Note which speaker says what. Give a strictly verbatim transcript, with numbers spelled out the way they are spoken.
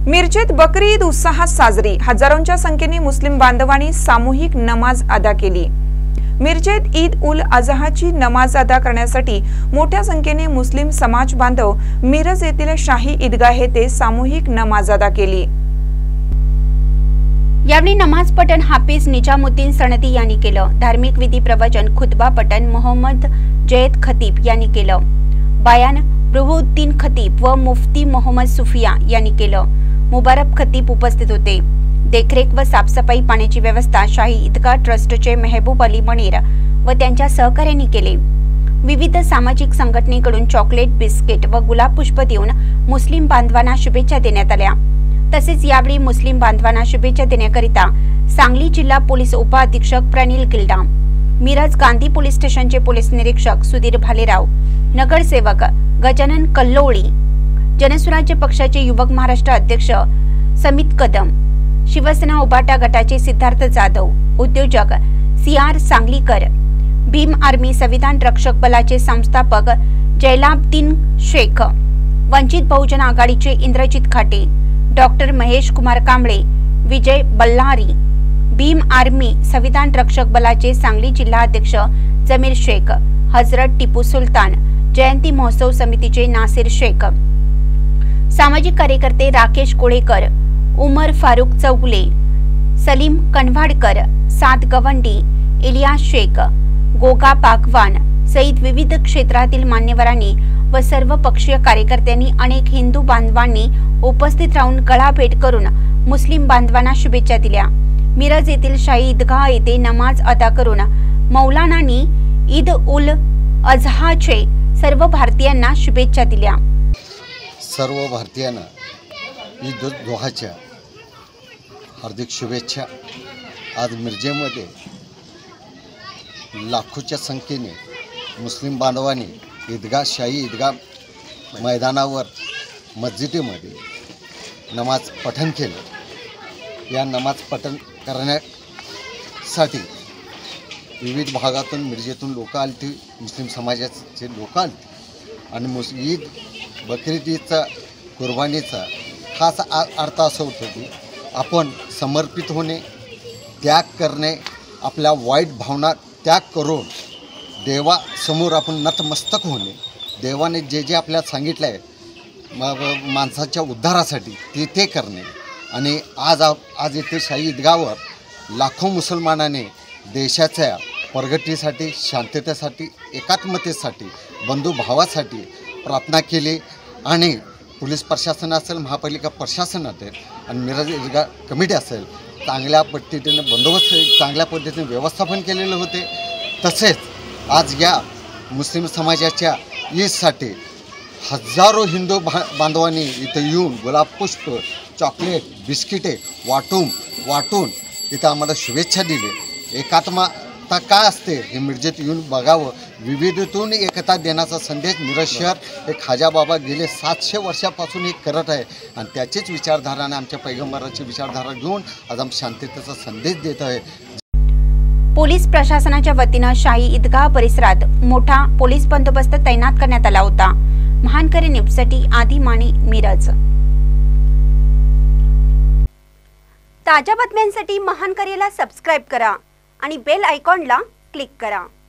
Speaker 1: मिरजेत बकरी ईद उत्साहात साजरी। हजारोंच्या संख्येने मुस्लिम बांधवांनी सामूहिक नमाज अदा केली। मिरजेत ईद उल अजहाची नमाज अदा करण्यासाठी मोठ्या संख्येने मुस्लिम समाज बांधव मिरज येथील शाही ईदगाह येथे सामूहिक नमाज अदा केली।
Speaker 2: यावेळी नमाज पठण हाफिज निजामुद्दीन सनदी यांनी केलं। धार्मिक विधी प्रवचन खुतबा पठण मोहम्मद जैद खतीब यांनी केलं। बयान रुहुद्दीन खतीब व मुफ्ती मोहम्मद सुफिया यांनी केलं। मुबारक खतीब उपस्थित होते। देखरेख व साफसफाई पाण्याची व्यवस्था शाही ईदगाह ट्रस्टचे मेहबूब अली मणीर व त्यांच्या सहकार्यांनी केले। विविध सामाजिक संघटनेकडून चॉकलेट बिस्किट व गुलाब पुष्प देऊन मुस्लिम बांधवांना शुभेच्छा देण्यात आल्या। तसेच यावेळी मुस्लिम बांधवांना शुभेच्छा देण्याकरिता सांगली जिल्हा पोलीस उपअधीक्षक प्रणिल गिल्डा, मिरज गांधी पोलीस स्टेशनचे पोलीस निरीक्षक सुधीर भालेराव, नगरसेवक गजानन कल्लोळी, जनसुराज्य पक्षाचे युवक महाराष्ट्र अध्यक्ष समित कदम, शिवसेना उबाटा गटाचे सिद्धार्थ जाधव, उद्योजक C R Sanglikar, Bhim Army Samvidhan Rakshak बलाचे संस्थापक जैलाब्दीन शेख, वंचित बहुजन आघाडीचे इंद्रजित खाटे, डॉक्टर महेश कुमार कांबळे, विजय बल्लारी, भीम आर्मी संविधान रक्षक बलाचे सांगली जिल्हा अध्यक्ष जमीर शेख, हजरत टिपू सुलतान जयंती महोत्सव समितीचे नासिर शेख, सामाजिक कार्यकर्ते राकेश कोळेकर, उमर फारुक चौगुले, सलीम कनवाडकर, सात गवंडी, इलियास शेख, गोगा पागवान सहित विविध क्षेत्रातील मान्यवरांनी व सर्व पक्षीय कार्यकर्त्यांनी अनेक हिंदू बांधवांनी उपस्थित राहून गळाभेट करून मुस्लिम बांधवांना शुभेच्छा दिल्या। मिरज येथील शाही ईदगाह येथे नमाज अदा करून मौलानांनी ईद उल अजहाचे सर्व भारतीयांना शुभेच्छा दिल्या।
Speaker 3: सर्व भारतीयांना ईद उल अजहाच्या हार्दिक शुभेच्छा। आज मिरजेमध्ये लाखोच्या संख्येने मुस्लिम बांधवांनी ईदगाह शाही ईदगाह मैदानावर मस्जिदीमध्ये नमाज पठण केलं। या नमाज पठण करण्यासाठी विविध भागातून मिरजेतून लोक आले, मुस्लिम समाजाचे लोक आले आणि मुस ईद बकरीद ईदचा कुर्बानीचा खास अर्थ असा होतो की आपण समर्पित होणे, त्याग करणे, आपल्या वाईट भावना त्याग करून देवासमोर आपण नतमस्तक होणे, देवाने जे जे आपल्याला सांगितलं आहे माणसाच्या उद्धारासाठी ते ते करणे। आणि आज आज येथे शाही ईदगाहवर लाखो मुसलमानाने देशाच्या प्रगतीसाठी, शांततेसाठी, एकात्मतेसाठी, बंधुभावासाठी प्रार्थना केली आणि पोलीस प्रशासन असेल, महापालिका प्रशासन असेल आणि मिरज ईदगाह कमिटी असेल चांगल्या पद्धतीने बंदोबस्त, चांगल्या पद्धतीने व्यवस्थापन केलेले होते। तसेच आज या मुस्लिम समाजाच्या ईदसाठी हजारो हिंदू बा बांधवांनी इथं येऊन गुलाब पुष्प, चॉकलेट, बिस्किटे वाटून वाटून इथं आम्हाला शुभेच्छा दिली। एकात्मता काय असते हे मिरजेत येऊन बघावं। विविधतेतून एकता देण्याचा संदेश मिरज शहर हे खाजा बाबा गेले सातशे वर्षापासून हे करत आहे आणि त्याचीच विचारधाराने आमच्या पैगंबराची विचारधारा घेऊन आज आम्ही शांततेचा संदेश देत आहे।
Speaker 2: पोलीस प्रशासनाच्या वतीनं शाही ईदगाह परिसरात मोठा पोलीस बंदोबस्त तैनात करण्यात आला होता। महानकरी न्यूजसाठी आदी माने, मिरज। ताज्या बातम्यांसाठी महानकरीला सबस्क्राइब करा आणि बेल आयकॉनला क्लिक करा।